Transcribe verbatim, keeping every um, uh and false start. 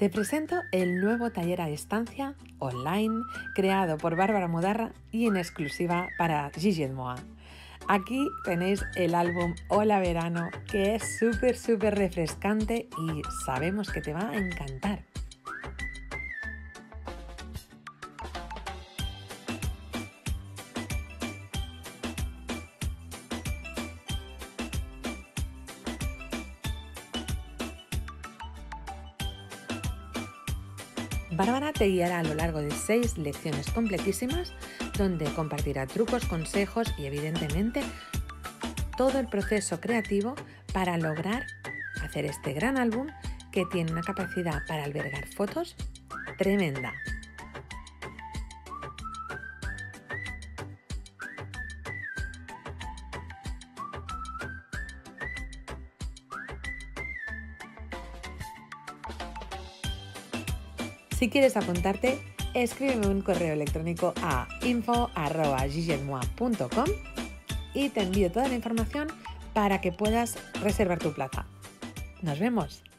Te presento el nuevo taller a distancia online creado por Bárbara Mudarra y en exclusiva para Gigi Moi. Aquí tenéis el álbum Hola Verano, que es súper súper refrescante y sabemos que te va a encantar. Bárbara te guiará a lo largo de seis lecciones completísimas donde compartirá trucos, consejos y evidentemente todo el proceso creativo para lograr hacer este gran álbum que tiene una capacidad para albergar fotos tremenda. Si quieres apuntarte, escríbeme un correo electrónico a info arroba gigietmoi punto com y te envío toda la información para que puedas reservar tu plaza. ¡Nos vemos!